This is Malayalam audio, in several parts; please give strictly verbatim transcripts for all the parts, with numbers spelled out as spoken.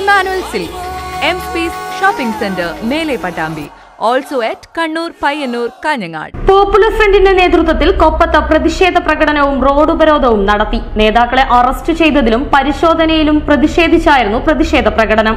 Emmanuel Silks, M P's Shopping Center, Mele Patambi. Also at Kannur, Payyanur, Kanyanad. Popular ഫ്രണ്ടിന്റെ നേതൃത്വത്തിൽ കൊപ്പത്ത് പ്രതിഷേധ പ്രകടനവും റോഡ് ഉപരോധവും നടത്തി. നേതാക്കളെ അറസ്റ്റ് ചെയ്തതിലും പരിശോധനയിലും പ്രതിഷേധിച്ചായിരുന്നു പ്രതിഷേധ പ്രകടനം.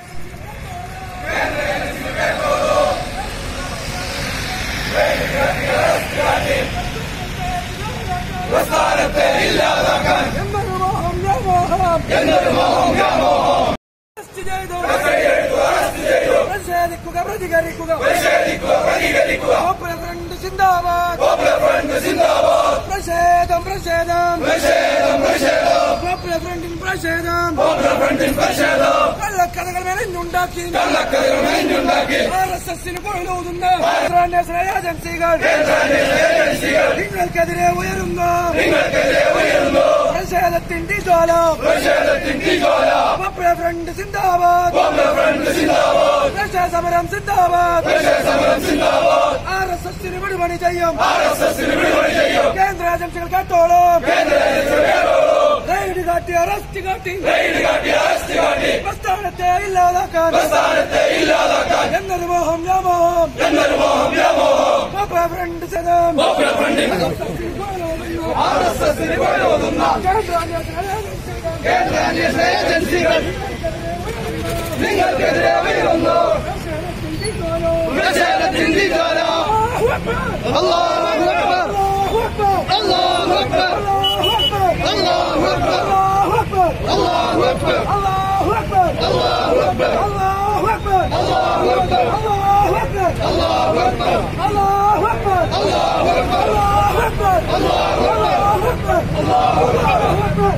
നിങ്ങൾക്കെതിരെ ഉയരുന്നു പ്രതിഷേധത്തിന്റെ ജ്വാല പോപ്പുലർ ഫ്രണ്ട് സിന്ദാബാദ് പ്രതിഷേധ സമരം സിന്ദാബാദ് ആർ എസ് എസിന് വിടുപണി ചെയ്യും കേന്ദ്ര ഏജൻസികൾ കേട്ടോളും റെയ്ഡ് കാട്ടി അറസ്റ്റ് കാട്ടി പ്രസ്ഥാനത്തെ ഇല്ലാതാക്കാൻ എന്നൊരു മോഹം വ്യാമോഹം പോപ്പുലർ ഫ്രണ്ട് സദം ആർ എസ് എസിന് വിടുന്ന കേന്ദ്രാന്വേഷണ ഏജൻസികൾ നിങ്ങൾക്കെതിരെ ഉയരുന്നു പ്രതിഷേധത്തിന്റെ ജ്വാല. അല്ലാഹു അക്ബർ അല്ലാഹു അക്ബർ അല്ലാഹു അക്ബർ അല്ലാഹു അക്ബർ അല്ലാഹു അക്ബർ അല്ലാഹു അക്ബർ അല്ലാഹു അക്ബർ അല്ലാഹു അക്ബർ അല്ലാഹു അക്ബർ അല്ലാഹു അക്ബർ അല്ലാഹു അക്ബർ അല്ലാഹു അക്ബർ അല്ലാഹു അക്ബർ അല്ലാഹു അക്ബർ അല്ലാഹു Akbar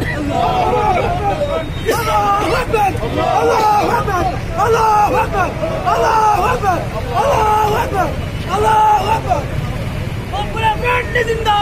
Allahu Akbar Allahu Akbar Allahu Akbar Allahu Akbar Allahu Akbar Allahu Akbar Allahu Akbar Popular Front Zindabad